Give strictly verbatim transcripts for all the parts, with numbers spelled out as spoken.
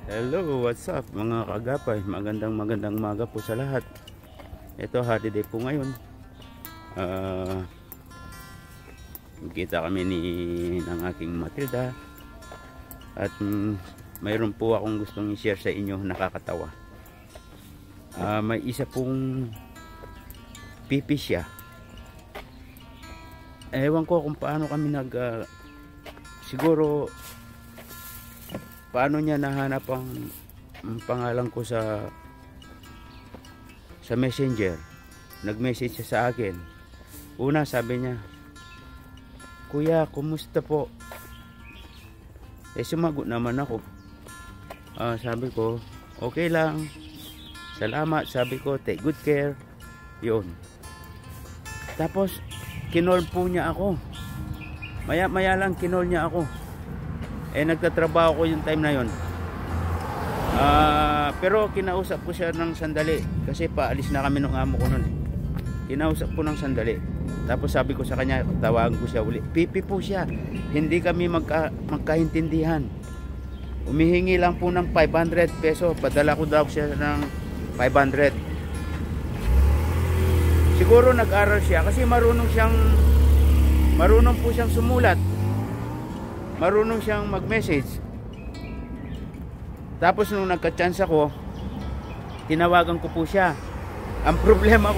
Hello, what's up mga kagapay? Magandang magandang umaga po sa lahat. Ito, holiday po ngayon. Uh, Kita kami ni ng aking Matilda. At mm, mayroon po akong gustong i-share sa inyo, nakakatawa. Uh, may isa pong pipi siya. Ewan ko kung paano kami nag... Uh, siguro... Paano niya nahanap ang, ang pangalan ko sa sa Messenger. Nag-message siya sa akin. Una sabi niya, "Kuya, kumusta po?" Eh sumagot naman ako. Uh, sabi ko, "Okay lang. Salamat." Sabi ko, "Take good care." Yun. Tapos kinol po niya ako. Maya maya lang kinol niya ako. Eh nagtatrabaho ko yung time na yon. Uh, pero kinausap ko siya ng sandali kasi paalis na kami ng amo ko noon. Kinausap ko ng sandali. Tapos sabi ko sa kanya, tawagan ko siya uli. Pipi po siya. Hindi kami magka, magkaintindihan. Umihingi lang po ng five hundred peso. Padala ko daw siya ng five hundred. Siguro nag-aral siya kasi marunong siyang marunong po siyang sumulat. Marunong siyang mag-message. Tapos nung nagka-chance ako, tinawagan ko po siya. Ang problema ko,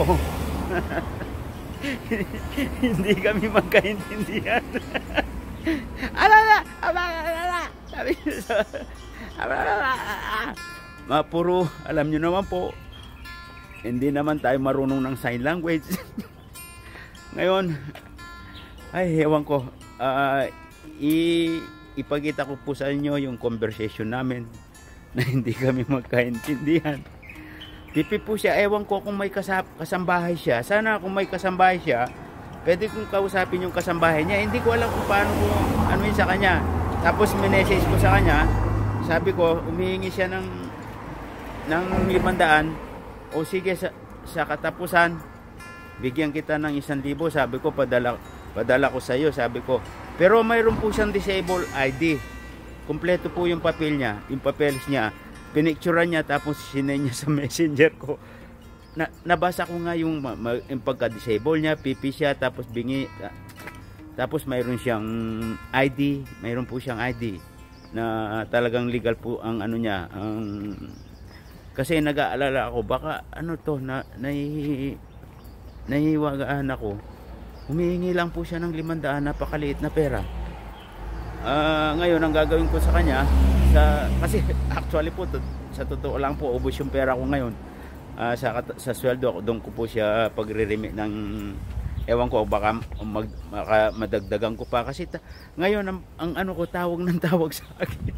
hindi kami magkaintindihan. Alala, alala, sabi niya, alala, mapuro, alam niyo naman po, hindi naman tayo marunong ng sign language. Ngayon, ay, ewan ko, ah, uh, I, ipakita ko po sa inyo yung conversation namin na hindi kami magkaintindihan. Pipi po siya, ewan ko kung may kasap, kasambahay siya. Sana kung may kasambahay siya, pwede kong kausapin yung kasambahay niya. Hindi ko alam kung paano kung ano yun sa kanya. Tapos minessage ko sa kanya, sabi ko, umihingi siya ng ng limandaan. O sige, sa, sa katapusan, bigyan kita ng isang libo. Sabi ko, padala, padala ko sa iyo, sabi ko. Pero mayroon po siyang disabled I D. Kompleto po yung papel niya, yung papeles niya. Pinicturean niya tapos sinend niya sa messenger ko. Na, nabasa ko nga yung, yung pagka-disable niya, pipi siya, tapos bingi. Tapos mayroon siyang I D, mayroon po siyang I D na talagang legal po ang ano niya. Ang, kasi nag-aalala ako, baka ano to, na, nahi, nahiwagaan ako. Humihingi lang po siya ng limandaan, napakaliit na pera. Uh, ngayon, ang gagawin ko sa kanya, sa, kasi actually po, to, sa totoo lang po, ubos yung pera ko ngayon. Uh, sa, sa sweldo, doon ko po siya pagre-remit ng, ewan ko, baka mag, maka, madagdagan ko pa. Kasi ta, ngayon, ang, ang ano ko, tawag ng tawag sa akin.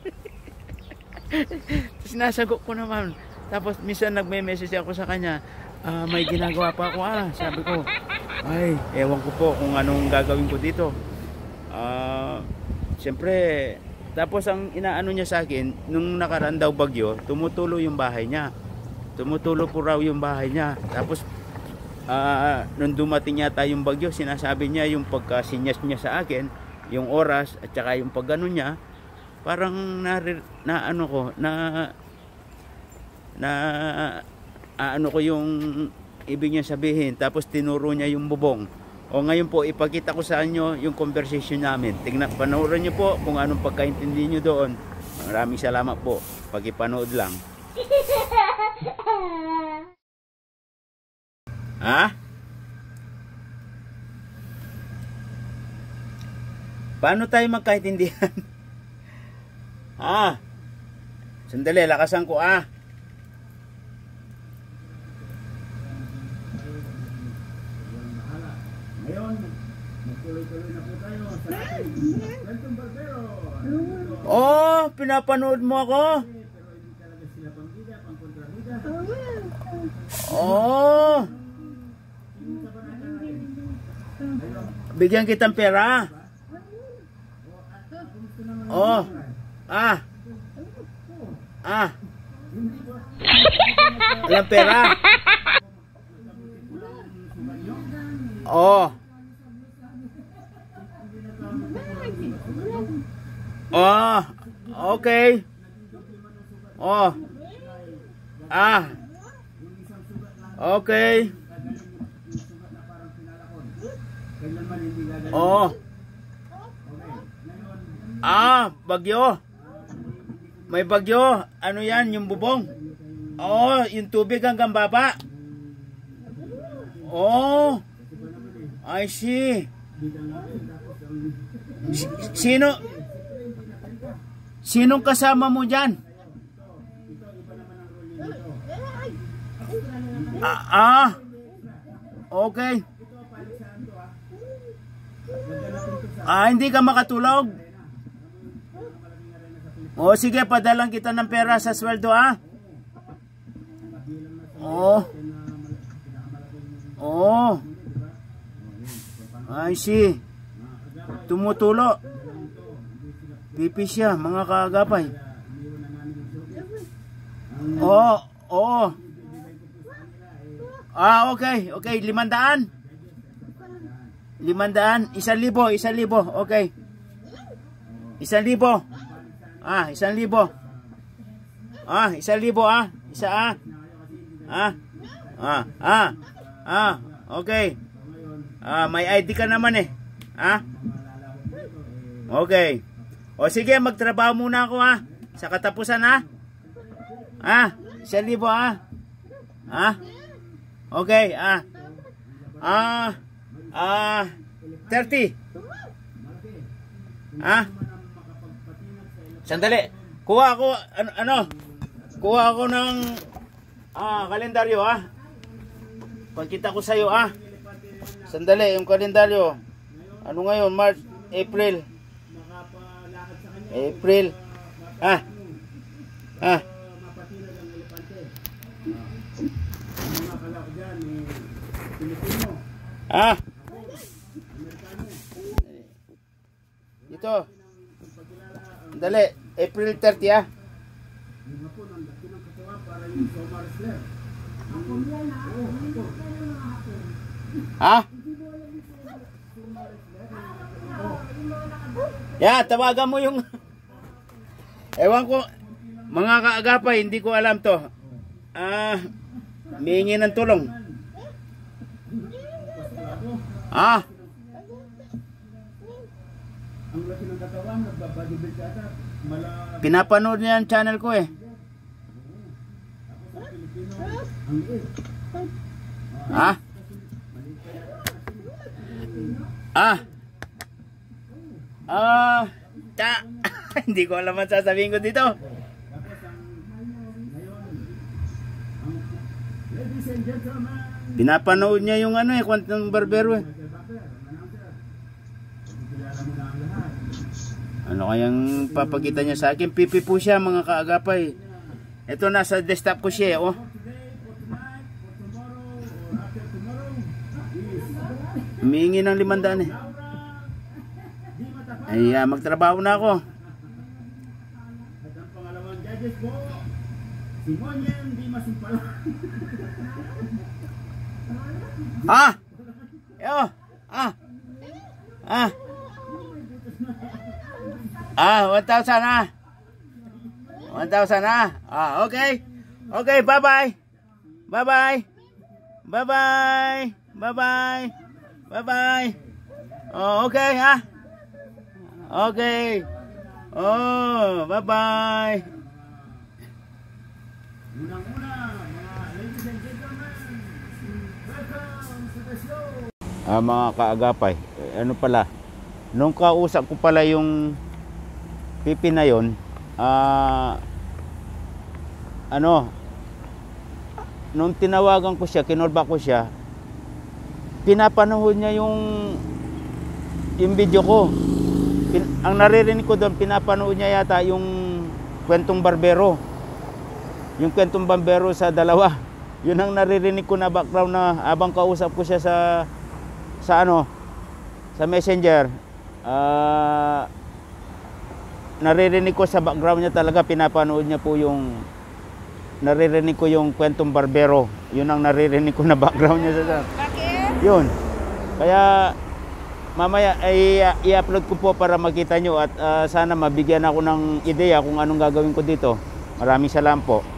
Sinasagot ko naman. Tapos, minsan nagme-message ako sa kanya, uh, may ginagawa pa ako, ah, sabi ko, ay, ewan ko po kung anong gagawin ko dito. Uh, Siyempre, tapos ang inaano niya sa akin, nung nakaraan daw bagyo, tumutulo yung bahay niya. Tumutulo po raw yung bahay niya. Tapos, uh, nung dumating yata yung bagyo, sinasabi niya yung pagkasinyas niya sa akin, yung oras, at saka yung pagganon niya, parang na, na ano ko, na, na, uh, ano ko yung ibig niya sabihin, tapos tinuro niya yung bubong. O ngayon po, ipakita ko sa inyo yung conversation namin. Tingnan, panoorin niyo po kung anong pagkaintindi niyo doon. Maraming salamat po. Pagipanood lang. Ha? Paano tayo magkaintindihan? Ha? Sandali, lakasan ko ah. Ngayon, magtuloy-tuloy na po tayo sa ating Kwentong Barbero. Oh, pinapanood mo ako? Pero hindi talaga sila pang-bida, pang-kontrabida. Oh. Bigyan kitang pera. Oh. Ah. Ah. Walang pera. Oh. Oh, okay. Oh. Ah. Okay. Oh. Ah, bagyo. May bagyo. Ano yan? Yung bubong. Oh, yung tubig hanggang baba. Oh. I see. Sino? Sinong kasama mo dyan? Ah, ah. Okay. Ah, hindi ka makatulog? O sige, padalang kita ng pera sa sweldo ah. Oh. Oh. I see. Tumutulo. Pipi siya, mga kaagapay. Oo, oo. Ah, okay, okay. Limandaan. Limandaan. Isang libo, isang libo. Okay. Isang libo. Ah, isang libo. Ah, isang libo ah. Isa ah. Ah. Ah, ah. Ah, okay. Ah, may I D ka naman eh. Ah. Okay. O sige, magtrabaho muna ako ha. Sa katapusan ha. Ah, isang libo ha. Ah. Okay, ah. Ah. Ah, thirty. Ah. Sandali. Kuha ako ano ano? Kuha ako ng ah, kalendaryo ah. Pagkita ko sa iyo ah. Sandali, yung kalendaryo. Ano ngayon? March, April. April. Ah. Ah. Ah. Ito. Dali, April thirty ah. Ha? Ya, tawagan mo yung ewan ko, mga kaagapay, hindi ko alam to. Ah, mihingi ng tulong. Ah. Pinapanood niya ang channel ko eh. Ah. Ah. Ah, ta. Hindi ko alam ang sasabihin ko dito. Pinapanood niya yung ano eh, kwentong barbero eh. Ano kayang papakita niya sa akin? Pipi po siya mga kaagapay. Ito nasa desktop ko siya eh, oh. Humihingi ng limandaan eh. Ay, uh, magtrabaho na ako. Ah! Yo! Ah! Ah! Ah, one thousand ah. one thousand ah. Ah, okay. Okay, bye-bye. Bye-bye. Bye-bye. Bye-bye. Bye-bye. Oh, okay ha. Okay. Oh, bye-bye. Unang-una, mga ladies and gentlemen, welcome to the show. Ah, mga kaagapay, ano pala, nung kausap ko pala yung pipi na yon, ah, ano, nung tinawagan ko siya, kinolba ko siya, pinapanood niya yung yung video ko. Pin, ang naririnig ko doon, pinapanood niya yata yung kwentong barbero. Yung kwentong barbero sa dalawa. Yun ang naririnig ko na background na abang kausap ko siya sa sa ano, sa Messenger. Uh, naririnig ko sa background niya talaga, pinapanood niya po yung naririnig ko yung kwentong barbero. Yun ang naririnig ko na background niya sa. Bakit? Yun. Kaya mamaya ay uh, i-upload ko po para makita nyo at uh, sana mabigyan ako ng ideya kung anong gagawin ko dito. Maraming salamat po.